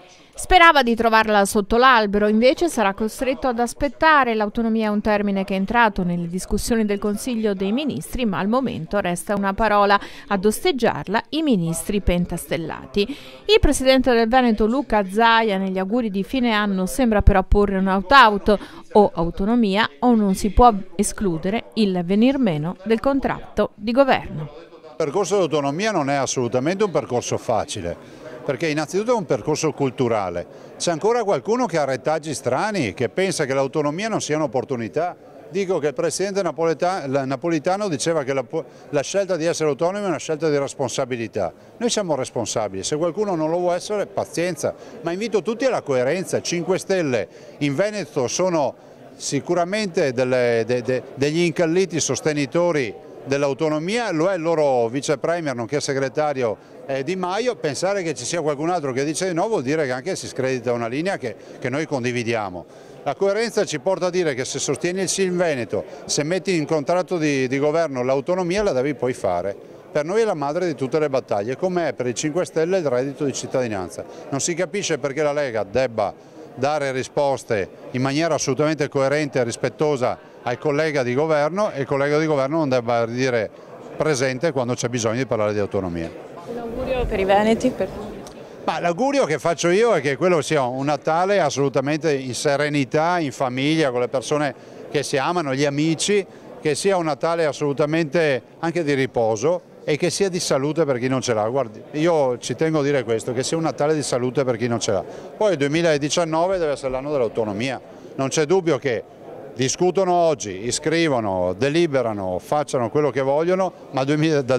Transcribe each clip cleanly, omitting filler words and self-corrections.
Sperava di trovarla sotto l'albero, invece sarà costretto ad aspettare. L'autonomia è un termine che è entrato nelle discussioni del Consiglio dei Ministri, ma al momento resta una parola. Ad osteggiarla i ministri pentastellati. Il presidente del Veneto Luca Zaia negli auguri di fine anno sembra però porre un opt-out: o autonomia o non si può escludere il venir meno del contratto di governo. Il percorso dell'autonomia non è assolutamente un percorso facile, perché innanzitutto è un percorso culturale. C'è ancora qualcuno che ha retaggi strani, che pensa che l'autonomia non sia un'opportunità. Dico che il presidente Napolitano diceva che la scelta di essere autonomi è una scelta di responsabilità. Noi siamo responsabili, se qualcuno non lo vuole essere, pazienza, ma invito tutti alla coerenza. 5 Stelle in Veneto sono sicuramente degli incalliti sostenitori dell'autonomia, lo è il loro vice premier nonché segretario Di Maio. Pensare che ci sia qualcun altro che dice di no vuol dire che anche si scredita una linea che noi condividiamo. La coerenza ci porta a dire che se sostieni il sì in Veneto, se metti in contratto di governo l'autonomia, la devi poi fare. Per noi è la madre di tutte le battaglie, come è per i 5 Stelle il reddito di cittadinanza. Non si capisce perché la Lega debba dare risposte in maniera assolutamente coerente e rispettosa al collega di governo e il collega di governo non debba dire presente quando c'è bisogno di parlare di autonomia. Un augurio per i veneti? L'augurio che faccio io è che quello sia un Natale assolutamente in serenità, in famiglia, con le persone che si amano, gli amici, che sia un Natale assolutamente anche di riposo e che sia di salute per chi non ce l'ha. Guardi, io ci tengo a dire questo, che sia un Natale di salute per chi non ce l'ha. Poi il 2019 deve essere l'anno dell'autonomia, non c'è dubbio che discutono oggi, iscrivono, deliberano, facciano quello che vogliono, ma dal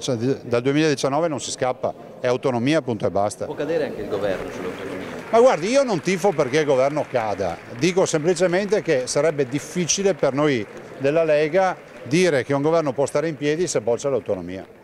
2019 non si scappa, è autonomia, punto e basta. Può cadere anche il governo sull'autonomia? Ma guardi, io non tifo perché il governo cada, dico semplicemente che sarebbe difficile per noi della Lega dire che un governo può stare in piedi se boccia l'autonomia.